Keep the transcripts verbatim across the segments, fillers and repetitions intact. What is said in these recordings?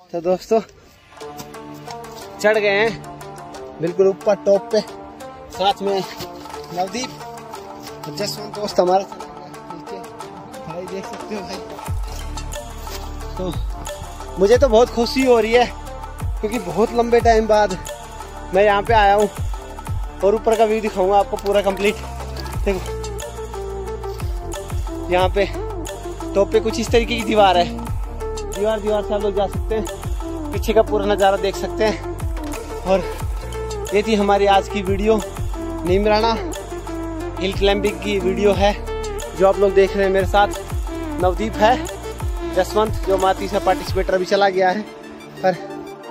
तो दोस्तों चढ़ गए हैं बिल्कुल ऊपर टॉप पे, साथ में नवदीप जसवंत दोस्त हमारा नीचे भाई देख सकते हो भाई। तो मुझे तो बहुत खुशी हो रही है क्योंकि बहुत लंबे टाइम बाद मैं यहाँ पे आया हूँ और ऊपर का व्यू दिखाऊंगा आपको पूरा कंप्लीट। देखो यहाँ पे टॉप पे कुछ इस तरीके की दीवार है, दीवार दीवार से आप लोग जा सकते हैं, पीछे का पूरा नज़ारा देख सकते हैं। और ये थी हमारी आज की वीडियो, नीमराना हिल क्लाइंबिंग की वीडियो है जो आप लोग देख रहे हैं। मेरे साथ नवदीप है, जसवंत जो हमारा तीसरा पार्टिसिपेटर अभी चला गया है। पर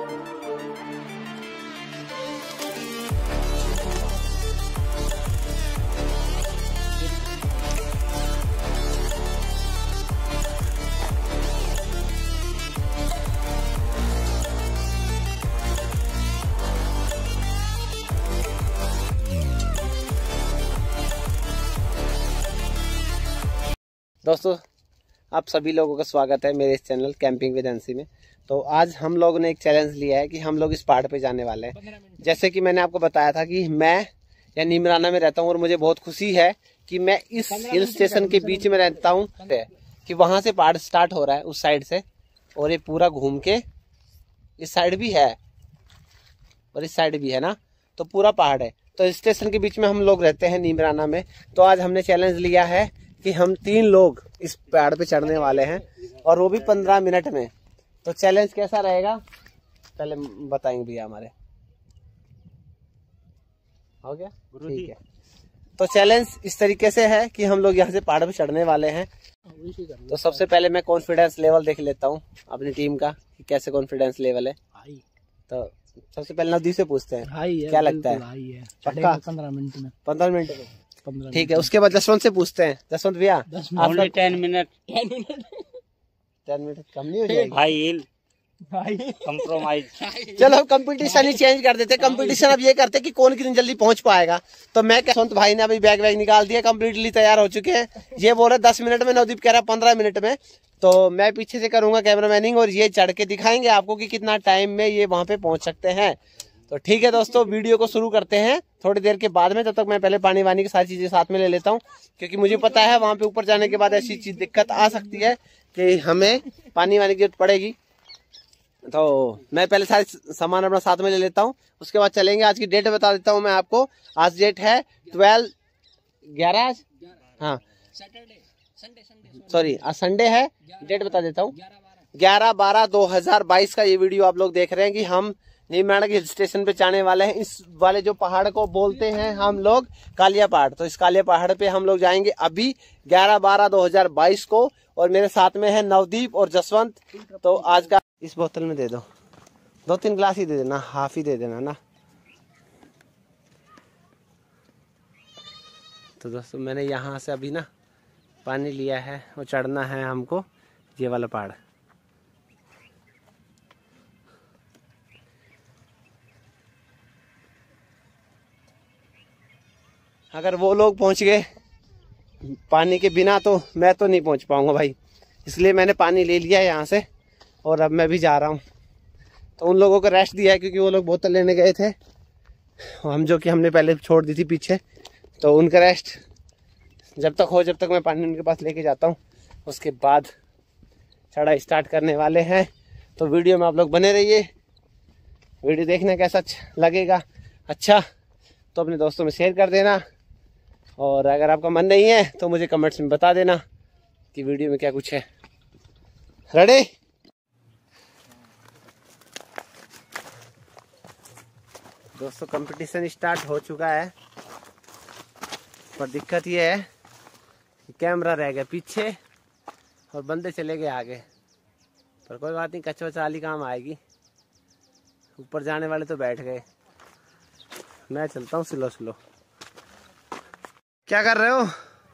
दोस्तों आप सभी लोगों का स्वागत है मेरे इस चैनल कैंपिंग विद एनसी में। तो आज हम लोगों ने एक चैलेंज लिया है कि हम लोग इस पहाड़ पे जाने वाले हैं। जैसे कि मैंने आपको बताया था कि मैं या नीमराना में रहता हूँ और मुझे बहुत खुशी है कि मैं इस हिल स्टेशन के बीच में रहता हूँ कि वहाँ से पहाड़ स्टार्ट हो रहा है उस साइड से, और ये पूरा घूम के इस साइड भी है और इस साइड भी है ना, तो पूरा पहाड़ है। तो इस स्टेशन के बीच में हम लोग रहते हैं नीमराना में। तो आज हमने चैलेंज लिया है कि हम तीन लोग इस पहाड़ पे चढ़ने वाले हैं और वो भी पंद्रह मिनट में। तो चैलेंज कैसा रहेगा पहले बताएंगे भैया हमारे। हो गया ठीक है। तो चैलेंज इस तरीके से है कि हम लोग यहाँ से पहाड़ पे चढ़ने वाले हैं। तो सबसे पहले मैं कॉन्फिडेंस लेवल देख लेता हूँ अपनी टीम का कि कैसे कॉन्फिडेंस लेवल है। तो सबसे पहले नवदीप से पूछते हैं हाई है, क्या लगता है? पक्का पंद्रह मिनट में पंद्रह मिनट में ठीक है। उसके बाद जसवंत से पूछते हैं। जसवंत भैया आपका ten minute ten minute ten minute कम नहीं हो जाएगी भाई? कंप्रोमाइज। चलो हम कंपटीशन ही चेंज कर देते। कंपटीशन अब ये करते कि कौन कितनी जल्दी पहुंच पाएगा। तो मैं जसवंत भाई ने अभी बैग वैग निकाल दिया, कंप्लीटली तैयार हो चुके हैं। ये बोल रहे दस मिनट में, नवदीप कह रहा पंद्रह मिनट में। तो मैं पीछे से करूंगा कैमरामैनिंग और ये चढ़ के दिखाएंगे आपको कि कितना टाइम में ये वहां पे पहुंच सकते हैं। तो ठीक है दोस्तों, वीडियो को शुरू करते हैं थोड़ी देर के बाद में। तब तक मैं पहले पानी वानी की सारी चीजें साथ में ले लेता हूँ क्योंकि मुझे पता है वहां पे ऊपर जाने के बाद ऐसी चीज दिक्कत आ सकती है कि हमें पानी वानी की जरूरत पड़ेगी। तो मैं पहले सारे सामान अपना साथ में ले लेता हूँ, उसके बाद चलेंगे। आज की डेट बता देता हूँ मैं आपको। आज डेट है ट्वेल्व ग्यारह आज हाँ सॉरी आज संडे है। डेट बता देता हूँ ग्यारह बारह दो हजार बाईस का ये वीडियो आप लोग देख रहे हैं कि हम नीमराना के हिल स्टेशन पे जाने वाले हैं। इस वाले जो पहाड़ को बोलते हैं हम लोग कालिया पहाड़। तो इस कालिया पहाड़ पे हम लोग जाएंगे अभी ग्यारह बारह दो हजार बाईस को। और मेरे साथ में है नवदीप और जसवंत। तो आज का इस बोतल में दे दो, दो तीन गिलास ही दे देना, हाफ ही दे देना ना। तो दोस्तों मैंने यहाँ से अभी ना पानी लिया है और चढ़ना है हमको ये वाला पहाड़। अगर वो लोग पहुंच गए पानी के बिना तो मैं तो नहीं पहुंच पाऊंगा भाई, इसलिए मैंने पानी ले लिया है यहाँ से और अब मैं भी जा रहा हूँ। तो उन लोगों को रेस्ट दिया है क्योंकि वो लोग बोतल लेने गए थे, हम जो कि हमने पहले छोड़ दी थी पीछे। तो उनका रेस्ट जब तक हो, जब तक मैं पानी उनके पास लेके जाता हूँ, उसके बाद चढ़ाई स्टार्ट करने वाले हैं। तो वीडियो में आप लोग बने रहिए, वीडियो देखना कैसा लगेगा अच्छा तो अपने दोस्तों में शेयर कर देना। और अगर आपका मन नहीं है तो मुझे कमेंट्स में बता देना कि वीडियो में क्या कुछ है। रेडी? दोस्तों कंपटीशन स्टार्ट हो चुका है पर दिक्कत ये है कि कैमरा रह गया पीछे और बंदे चले गए आगे। पर कोई बात नहीं, कच्चा वच्चा वाली काम आएगी। ऊपर जाने वाले तो बैठ गए, मैं चलता हूँ स्लो स्लो। क्या कर रहे हो?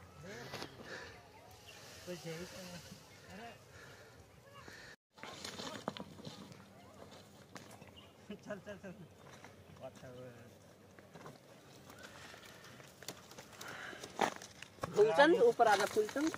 चल चल चल फुलचंद ऊपर आजा फुलचंद।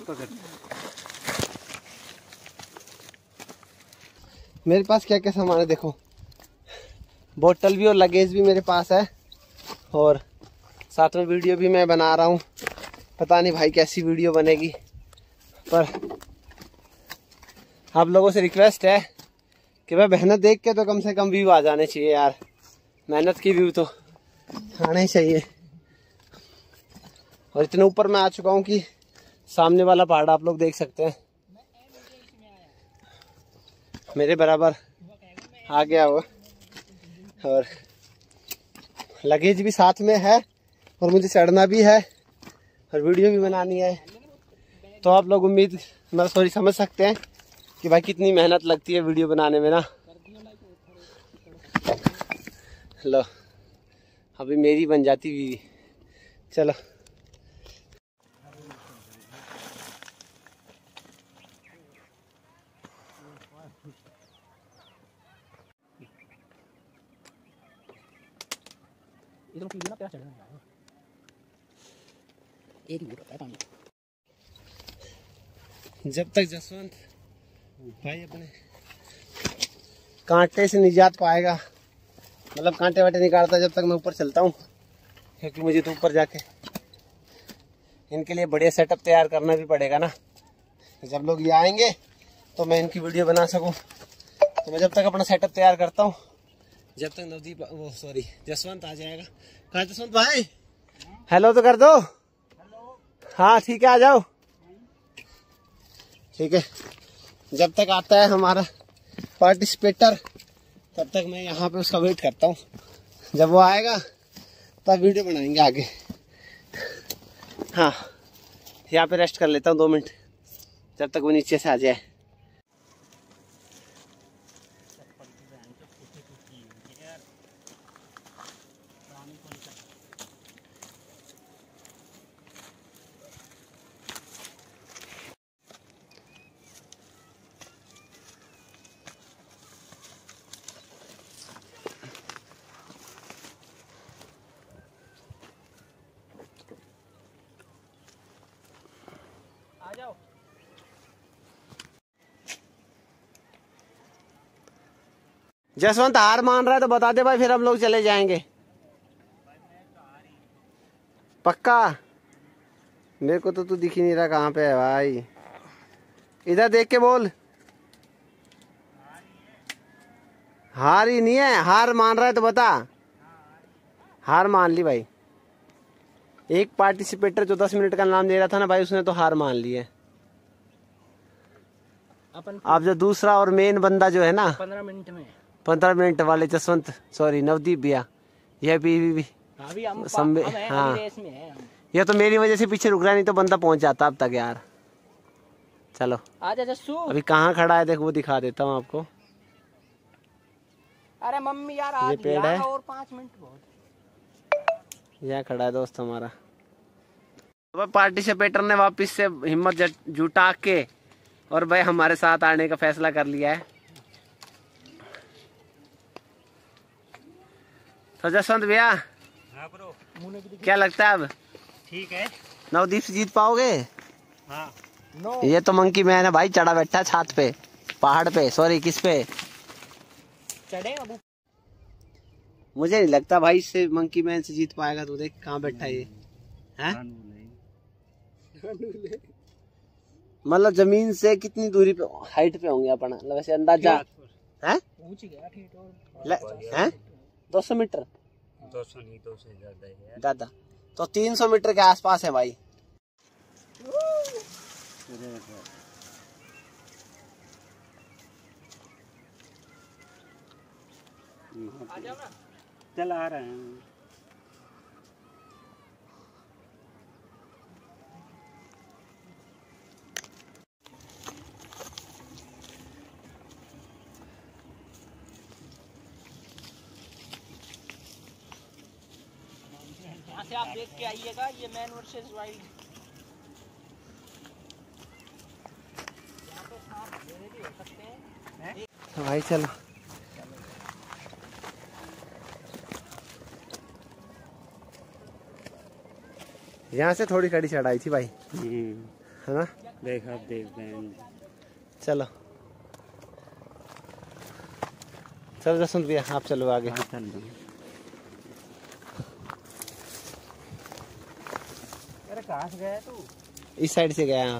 मेरे पास क्या क्या सामान है देखो, बोतल भी और लगेज भी मेरे पास है, और साथ में वीडियो भी मैं बना रहा हूँ। पता नहीं भाई कैसी वीडियो बनेगी, पर आप लोगों से रिक्वेस्ट है कि भाई मेहनत देख के तो कम से कम व्यू आ जाने चाहिए यार। मेहनत की व्यू तो आना ही चाहिए। और इतने ऊपर मैं आ चुका हूँ कि सामने वाला पहाड़ आप लोग देख सकते हैं, मेरे बराबर आ गया वो। और लगेज भी साथ में है, और मुझे चढ़ना भी है और वीडियो भी बनानी है। तो आप लोग उम्मीद मतलब सॉरी समझ सकते हैं कि भाई कितनी मेहनत लगती है वीडियो बनाने में ना। लो अभी मेरी बन जाती बीवी। चलो जब तक जसवंत भाई अपने कांटे से निजात पाएगा, मतलब कांटे वाटे निकालता, जब तक मैं ऊपर चलता हूँ, क्योंकि मुझे तो ऊपर जाके इनके लिए बढ़िया सेटअप तैयार करना भी पड़ेगा ना। जब लोग ये आएंगे तो मैं इनकी वीडियो बना सकूं। तो मैं जब तक अपना सेटअप तैयार करता हूँ, जब तक नवदीप वो सॉरी जसवंत आ जाएगा। कहा जसवंत भाई हेलो तो कर दो। हाँ ठीक है, आ जाओ। ठीक है, जब तक आता है हमारा पार्टिसिपेटर तब तक मैं यहाँ पे उसका वेट करता हूँ। जब वो आएगा तब वीडियो बनाएंगे आगे। हाँ यहाँ पे रेस्ट कर लेता हूँ दो मिनट, जब तक वो नीचे से आ जाए। जसवंत हार मान रहा है तो बता दे भाई, फिर हम लोग चले जाएंगे। पक्का? मेरे को तो तू दिख ही नहीं रहा कहाँ पे है भाई, इधर देख के बोल। हार ही नहीं है, हार मान रहा है तो बता। हार मान ली भाई। एक पार्टिसिपेटर जो दस मिनट का नाम दे रहा था ना भाई, उसने तो हार मान ली है। अब जो दूसरा और मेन बंदा जो है ना, पंद्रह मिनट में पंद्रह मिनट वाले जसवंत सॉरी नवदीप भैया, यह भी, भी, भी संबे हाँ, ये तो मेरी वजह से पीछे रुक रहा, नहीं तो बंदा पहुंच जाता अब तक यार। चलो आजा जस्सू। अभी कहाँ खड़ा है देख, वो दिखा देता हूँ आपको। अरे मम्मी यार ये पेड़ है, और पाँच मिनट बहुत। यहाँ खड़ा है दोस्त हमारा। तो पार्टिसिपेटर ने वापस से हिम्मत जुटा के और भाई हमारे साथ आने का फैसला कर लिया है। तो जसवंत भैया क्या लगता है अब ठीक है, नवदीप से जीत पाओगे? हाँ। नो। ये तो मंकी मैन है भाई, चढ़ा बैठा छात पे, पहाड़ पे, सॉरी किस पे चढ़े अब। मुझे नहीं लगता भाई इससे मंकी मैन से जीत पाएगा। तू देख कहाँ बैठा है ये, हैं? मतलब जमीन से कितनी दूरी पे हाइट पे होंगे अपन, वैसे अंदाजा है? हैं? दो सौ मीटर, दो सौ नहीं, दो सौ ज्यादा है दादा, तो तीन सौ मीटर के आसपास है भाई। चल आ रहे हैं। यहाँ से आप देख के आइएगा, ये मैन वर्सेस वाइल्ड। यहाँ तो सांप घेरे भी हो सकते हैं भाई। चलो यहाँ से थोड़ी कड़ी चढ़ाई थी भाई, है ना? देख आप देख बहन। चलो चलो जसवंत भैया आप चलो आगे। हाँ, चल दो। अरे कहाँ से गया तू? इस साइड से गया।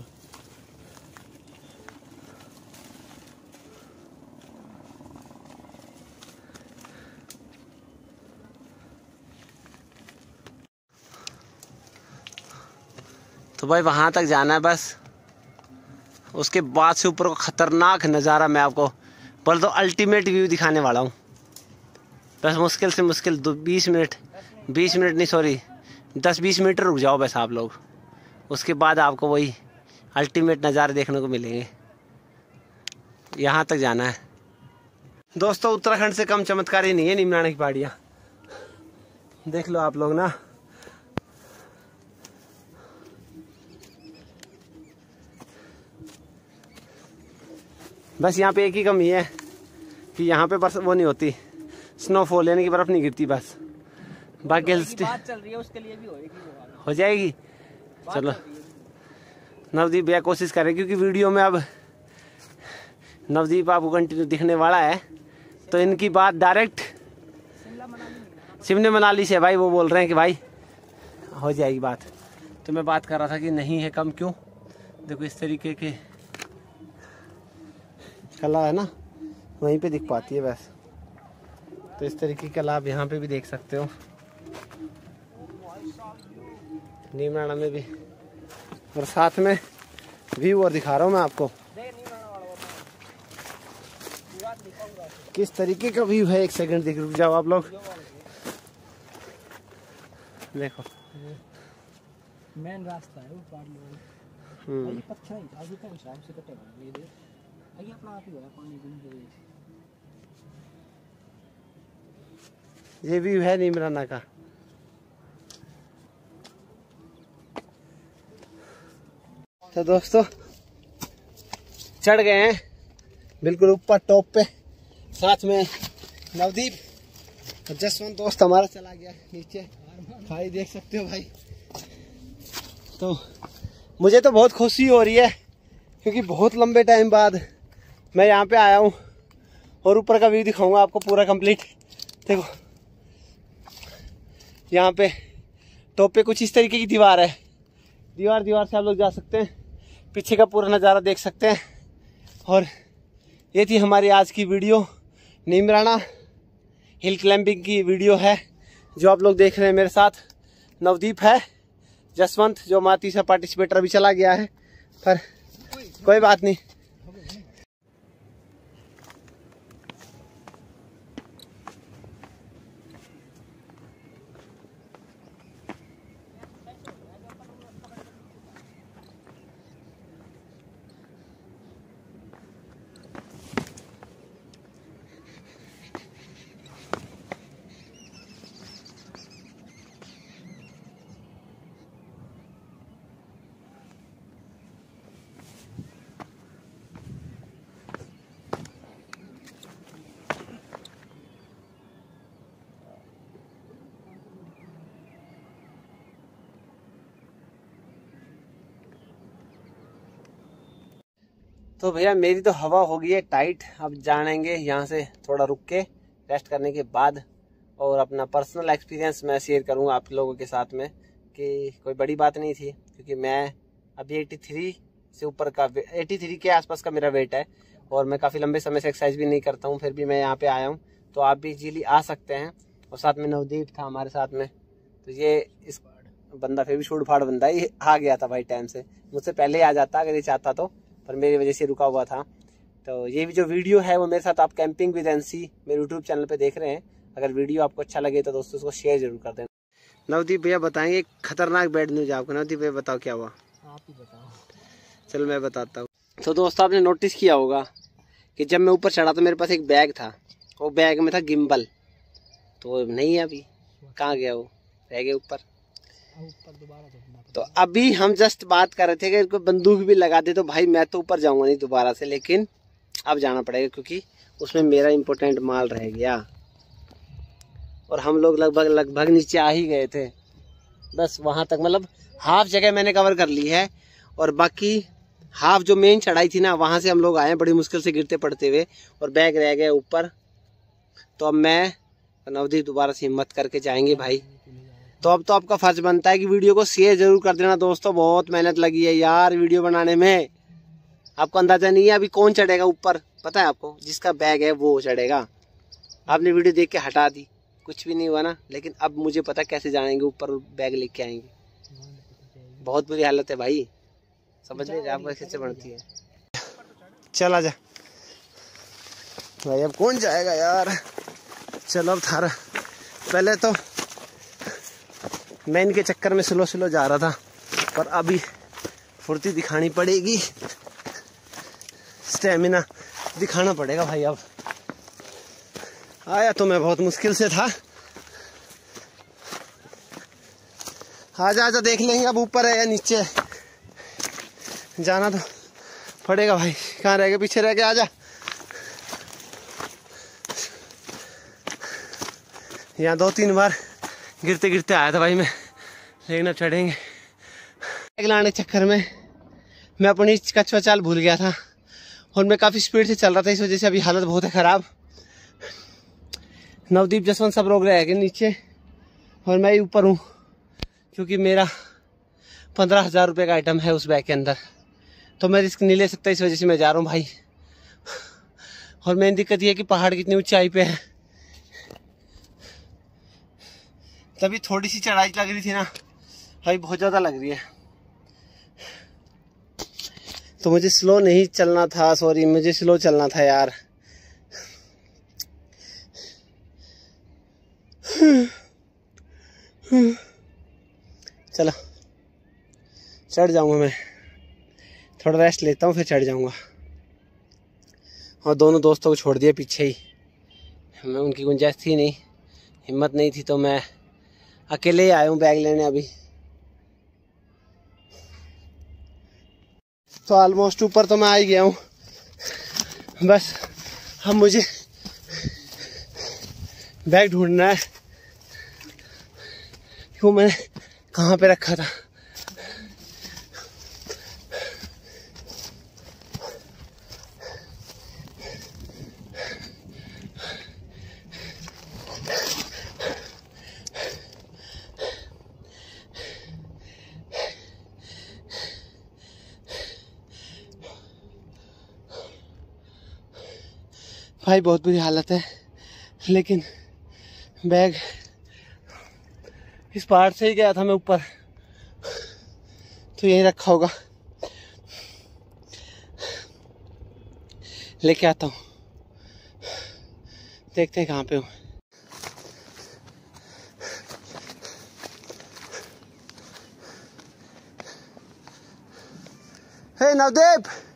तो भाई वहां तक जाना है बस। उसके बाद से ऊपर को खतरनाक नज़ारा मैं आपको बोल तो अल्टीमेट व्यू दिखाने वाला हूँ। बस मुश्किल से मुश्किल दो बीस मिनट बीस मिनट नहीं सॉरी दस बीस मिनट रुक जाओ बस आप लोग। उसके बाद आपको वही अल्टीमेट नज़ारे देखने को मिलेंगे। यहाँ तक जाना है दोस्तों। उत्तराखंड से कम चमत्कारी नहीं है नीमराना की पहाड़ियाँ। देख लो आप लोग ना। बस यहाँ पे एक ही कमी है कि यहाँ पे बर्फ वो नहीं होती, स्नोफॉल यानी कि बर्फ नहीं गिरती बस। बाकी बात चल रही है उसके लिए भी होएगी, हो जाएगी। चलो नवदीप भैया कोशिश करें क्योंकि वीडियो में अब नवदीप आपको कंटिन्यू दिखने वाला है। तो इनकी बात डायरेक्ट शिमला मनाली से भाई। वो बोल रहे हैं कि भाई हो जाएगी बात। तो मैं बात कर रहा था कि नहीं है कम क्यों। देखो इस तरीके के कला है ना वहीं पे दिख पाती है बस। तो इस तरीके की कला आप यहाँ पे भी देख सकते हो नीमराना में भी। और साथ में व्यू और दिखा रहा हूँ मैं आपको किस तरीके का व्यू है। एक सेकंड देख रुक जाओ आप लोग। देखो मेन रास्ता है वो पार लो। हम्म अच्छा ही आगे का हिसाब से कटेगा ये देख। आगे अपना आप ही है पानी गुम गई। ये व्यू है नीमराना का। तो दोस्तों चढ़ गए हैं बिल्कुल ऊपर टॉप पे। साथ में नवदीप और जसवंत दोस्त हमारा चला गया नीचे। भाई देख सकते हो भाई। तो मुझे तो बहुत खुशी हो रही है क्योंकि बहुत लंबे टाइम बाद मैं यहाँ पे आया हूँ और ऊपर का व्यू दिखाऊंगा आपको पूरा कंप्लीट। देखो यहाँ पे टॉप पे कुछ इस तरीके की दीवार है। दीवार दीवार से आप लोग जा सकते हैं, पीछे का पूरा नज़ारा देख सकते हैं। और ये थी हमारी आज की वीडियो। नीमराना हिल क्लाइंबिंग की वीडियो है जो आप लोग देख रहे हैं। मेरे साथ नवदीप है, जसवंत जो हमारा तीसरा पार्टिसिपेटर अभी चला गया है, पर कोई बात नहीं। तो भैया मेरी तो हवा हो गई है टाइट। अब जानेंगे यहाँ से थोड़ा रुक के रेस्ट करने के बाद और अपना पर्सनल एक्सपीरियंस मैं शेयर करूँगा आप लोगों के साथ में कि कोई बड़ी बात नहीं थी क्योंकि मैं अभी तिरासी से ऊपर का तिरासी के आसपास का मेरा वेट है और मैं काफ़ी लंबे समय से एक्सरसाइज भी नहीं करता हूँ। फिर भी मैं यहाँ पे आया हूँ तो आप भी इजीली आ सकते हैं। और साथ में नवदीप था हमारे साथ में। तो ये इस बंदा फिर भी छोड़ फाड़ बंदा ये आ गया था भाई टाइम से। मुझसे पहले ही आ जाता अगर ये चाहता तो, पर मेरी वजह से रुका हुआ था। तो ये भी जो वीडियो है वो मेरे साथ आप कैंपिंग विद एनसी मेरे यूट्यूब चैनल पे देख रहे हैं। अगर वीडियो आपको अच्छा लगे तो दोस्तों उसको शेयर जरूर कर देना। नवदीप भैया बताएंगे खतरनाक बैड न्यूज आपको। नवदीप भैया बताओ क्या हुआ। आप ही बताओ। चलो मैं बताता हूँ। तो दोस्तों आपने नोटिस किया होगा कि जब मैं ऊपर चढ़ा तो मेरे पास एक बैग था। वो बैग में था गिम्बल। तो नहीं है अभी, कहाँ गया वो, रह गया ऊपर। तो अभी हम जस्ट बात कर रहे थे कि कोई बंदूक भी लगा दे तो भाई मैं तो ऊपर जाऊंगा नहीं दोबारा से, लेकिन अब जाना पड़ेगा क्योंकि उसमें मेरा इम्पोर्टेंट माल रह गया। और हम लोग लगभग लगभग नीचे आ ही गए थे। बस वहां तक मतलब हाफ जगह मैंने कवर कर ली है और बाकी हाफ जो मेन चढ़ाई थी ना, वहां से हम लोग आए बड़ी मुश्किल से गिरते पड़ते हुए, और बैग रह गया ऊपर। तो अब मैं नवदीप दोबारा से हिम्मत करके जाएंगे भाई। तो अब तो आपका फर्ज बनता है कि वीडियो को शेयर जरूर कर देना दोस्तों। बहुत मेहनत लगी है यार वीडियो बनाने में। आपको अंदाजा नहीं है अभी कौन चढ़ेगा ऊपर, पता है आपको? जिसका बैग है वो चढ़ेगा। आपने वीडियो देख के हटा दी, कुछ भी नहीं हुआ ना। लेकिन अब मुझे पता कैसे जाएंगे ऊपर, बैग लेके आएंगे। बहुत बुरी हालत है भाई, समझ लीजिए आपको कैसे बढ़ती है। चल आजा भाई, अब कौन जाएगा यार। चलो अब थारा, पहले तो मैं इनके चक्कर में स्लो स्लो जा रहा था, पर अभी फुर्ती दिखानी पड़ेगी, स्टेमिना दिखाना पड़ेगा भाई। अब आया तो मैं बहुत मुश्किल से था। आजा आजा, देख लेंगे अब ऊपर है या नीचे है। जाना तो पड़ेगा भाई। कहाँ रह गए, पीछे रह गए, आजा। यहाँ दो तीन बार गिरते गिरते आया था भाई मैं, लेकिन अब चढ़ेंगे। बैग लाने के चक्कर में मैं अपनी कछुआ चाल भूल गया था, और मैं काफ़ी स्पीड से चल रहा था, इस वजह से अभी हालत बहुत है ख़राब। नवदीप जसवंत सब लोग रह गए नीचे, और मैं ही ऊपर हूँ, क्योंकि मेरा पंद्रह हज़ार रुपये का आइटम है उस बैग के अंदर। तो मैं रिस्क नहीं ले सकता, इस वजह से मैं जा रहा हूँ भाई। और मेन दिक्कत ये है कि पहाड़ कितनी ऊंचाई पे है। तभी थोड़ी सी चढ़ाई लग रही थी ना भाई, बहुत ज़्यादा लग रही है। तो मुझे स्लो नहीं चलना था, सॉरी, मुझे स्लो चलना था यार। चलो चढ़ जाऊंगा मैं, थोड़ा रेस्ट लेता हूँ फिर चढ़ जाऊंगा। और दोनों दोस्तों को छोड़ दिया पीछे ही, मैं उनकी गुंजाइश थी नहीं, हिम्मत नहीं थी, तो मैं अकेले ही आया हूँ बैग लेने अभी। तो ऑलमोस्ट ऊपर तो मैं आ ही गया हूँ, बस अब मुझे बैग ढूंढना है। वो मैंने कहाँ पे रखा था। भाई बहुत बुरी हालत है, लेकिन बैग इस पहाड़ से ही गया था मैं ऊपर, तो यहीं रखा होगा, लेके आता हूँ। देखते हैं कहाँ पे हूँ। हे नवदीप,